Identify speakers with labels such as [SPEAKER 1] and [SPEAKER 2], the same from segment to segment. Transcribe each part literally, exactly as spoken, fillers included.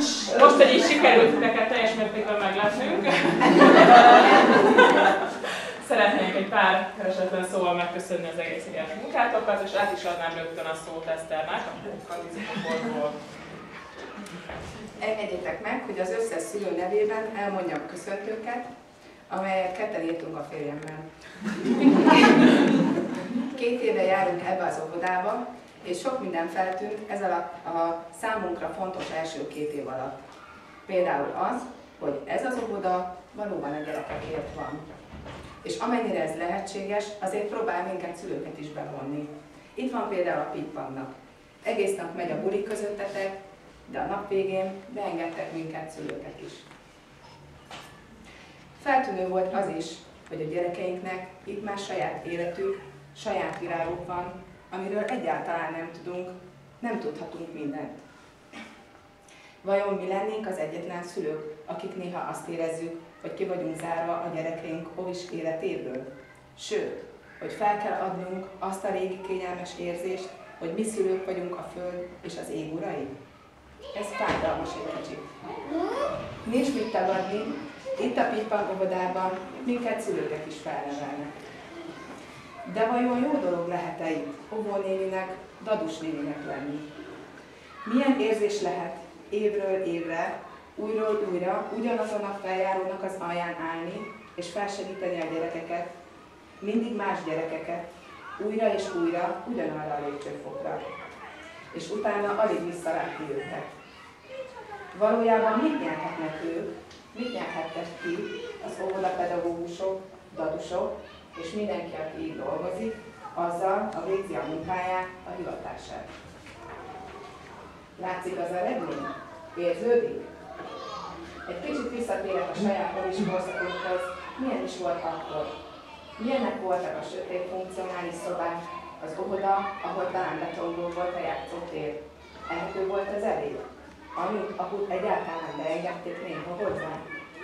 [SPEAKER 1] Most, hogy így sikerült titeket teljes mértékben meglepnünk, szeretnék egy pár keresetlen szóval megköszönni az egész éves munkátokat, és át is adnám rögtön a szót Eszternek, a Kandizikoportból.
[SPEAKER 2] Engedjétek meg, hogy az összes szülő nevében elmondjam a köszöntőket, amelyet ketten írtunk a férjemmel. Két éve járunk ebbe az óvodába, és sok minden feltűnt ez alatt a számunkra fontos első két év alatt. Például az, hogy ez az óvoda valóban a gyerekekért van. És amennyire ez lehetséges, azért próbál minket szülőket is bevonni. Itt van például a Pippannak. Egész nap megy a buli közöttetek, de a nap végén beengedtek minket szülőket is. Feltűnő volt az is, hogy a gyerekeinknek itt már saját életük, saját világuk van, amiről egyáltalán nem tudunk, nem tudhatunk mindent. Vajon mi lennénk az egyetlen szülők, akik néha azt érezzük, hogy ki vagyunk zárva a gyerekeink óvis életéből? Sőt, hogy fel kell adnunk azt a régi kényelmes érzést, hogy mi szülők vagyunk a föld és az ég urai? Ez fájdalmas egy kicsit. Nincs mit tagadni, itt a Pippan óvodában minket szülőket is felnevelnek. De vajon jó dolog lehet-e itt óvónéninek, dadus néninek lenni? Milyen érzés lehet évről évre, újról újra ugyanazon a feljárónak az alján állni, és felsegíteni a gyerekeket, mindig más gyerekeket, újra és újra ugyanarra a lépcsőfokra, és utána alig visszalátni őket. Valójában mit nyerhetnek ők, mit nyerhetnek ki az óvodapedagógusok, dadusok, és mindenki, aki így dolgozik, azzal a végzi a munkáját, a hivatását. Látszik az eredmény? Érződik? Egy kicsit visszatérek a saját óvis korszakunkhoz, milyen is volt akkor? Milyenek voltak a sötét funkcionális szobák, az óvoda, ahol talán betonból volt a játszótér? Ehető volt az elég? Amit, ahol egyáltalán beengedték néha hozzá?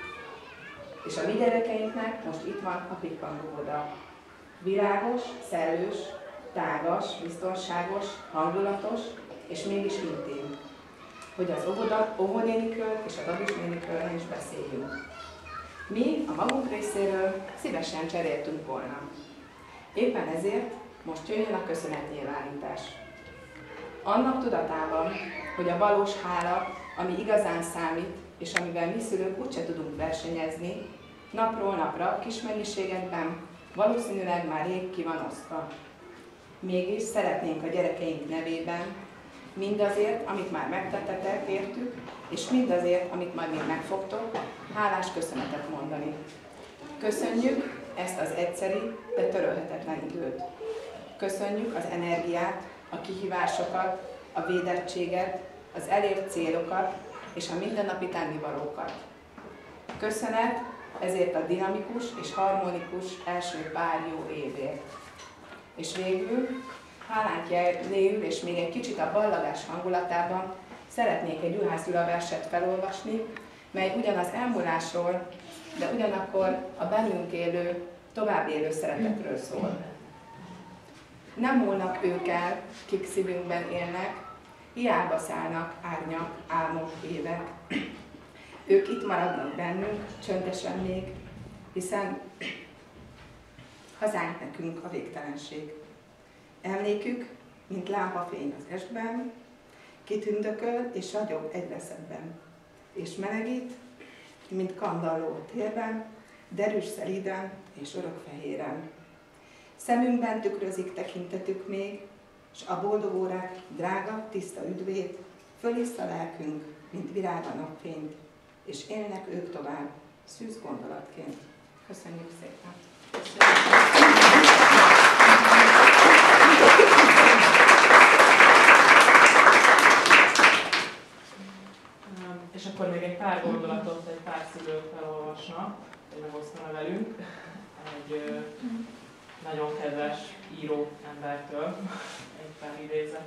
[SPEAKER 2] És a mi gyerekeinknek most itt van a Pippan óvoda. Világos, szellős, tágas, biztonságos, hangulatos, és mégis intim. Hogy az óvoda, óvónénikről és a dadusnénikről is beszéljünk. Mi a magunk részéről szívesen cseréltünk volna. Éppen ezért most jöjjön a köszönetnyilvánítás. Annak tudatában, hogy a valós hála, ami igazán számít, és amivel mi szülők úgyse tudunk versenyezni, napról napra, kis mennyiségekben, valószínűleg már rég ki van osztva. Mégis szeretnénk a gyerekeink nevében mindazért, amit már megtettetek értük, és mindazért, amit majd még megfogtok, hálás köszönetet mondani. Köszönjük ezt az egyszeri, de törölhetetlen időt. Köszönjük az energiát, a kihívásokat, a védettséget, az elért célokat és a mindennapi tennivalókat. Köszönet ezért a dinamikus és harmonikus első pár jó évért. És végül, hálánk jeléül és még egy kicsit a ballagás hangulatában szeretnék egy Juhász Gyula verset felolvasni, mely ugyan az elmúlásról, de ugyanakkor a bennünk élő, tovább élő szeretetről szól. Nem múlnak ők el, kik szívünkben élnek, hiába szállnak árnyak, álmok, évek. Ők itt maradnak bennünk, csöndesen még, hiszen hazánk nekünk a végtelenség. Emlékük, mint lámpafény az estben, kitündököl és ragyog egyre szebben, és melegít, mint kandalló a térben, derűs szelíden és örökfehéren. Szemünkben tükrözik tekintetük még, s a boldog órák drága, tiszta üdvét, fölissza lelkünk, mint virág a napfényt, és élnek ők tovább, szűz gondolatként. Köszönjük szépen!
[SPEAKER 1] És akkor még egy pár gondolatot, egy pár szülő felolvasna, hogy megosztana velünk. Egy nagyon kedves író embertől egy pár idézet.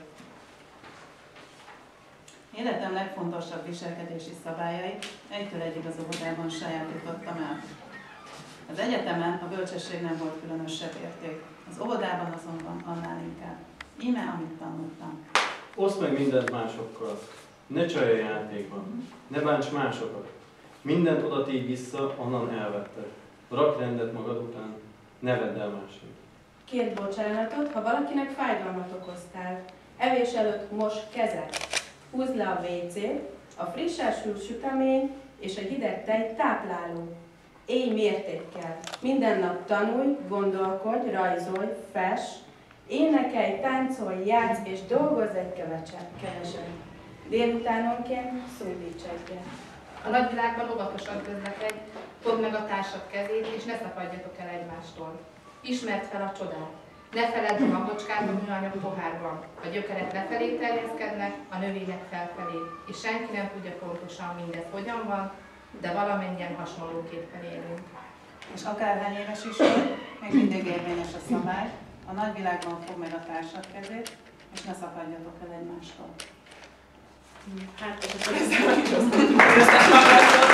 [SPEAKER 3] Életem legfontosabb viselkedési szabályait egytől egyig az óvodában sajátítottam el. Az egyetemen a bölcsesség nem volt különösebb érték, az óvodában azonban annál inkább. Íme, amit tanultam.
[SPEAKER 4] Oszd meg mindent másokkal, ne csalj a játékban, Ne bánts másokat. Mindent oda tégy vissza, onnan elvetted. Rakj rendet magad után, ne vedd el másnak.
[SPEAKER 5] Kérj bocsánatot, ha valakinek fájdalmat okoztál. Evés előtt mos kezed. Húzd le a vécét, a friss elsült sütemény és a hideg tej tápláló. Élj mértékkel. Minden nap tanulj, gondolkodj, rajzolj, fess, énekelj, táncolj, játsz és dolgozz egy keveset. Délutánonként szólíts egyet.
[SPEAKER 2] A nagyvilágban óvatosan közlekedj, fogd meg a társad kezét, és ne szakadjatok el egymástól. Ismerd fel a csodát. Ne feledd a magocskát a műanyag pohárban. A gyökerek lefelé terjeszkednek, a növények felfelé, és senki nem tudja pontosan mindez hogyan van, de valamennyien hasonlóképpen élünk.
[SPEAKER 3] És akárhány éves is vagy, még mindig érvényes a szabály, a nagyvilágban fogd meg a társad kezét, és ne szakadjatok el egymástól.
[SPEAKER 1] Hát, és akkor ezzel meg is osztottuk az összes hallgatót.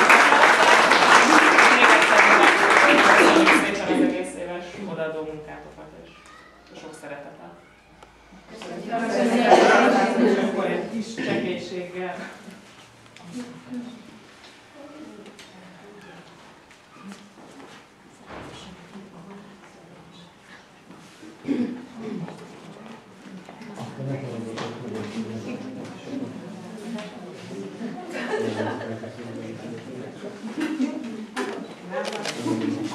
[SPEAKER 1] Még egyszer köszönjük szépen az egész éves odaadó munkátokat, és sok szeretettel. És akkor egy kis csekélységgel.
[SPEAKER 6] Thank you.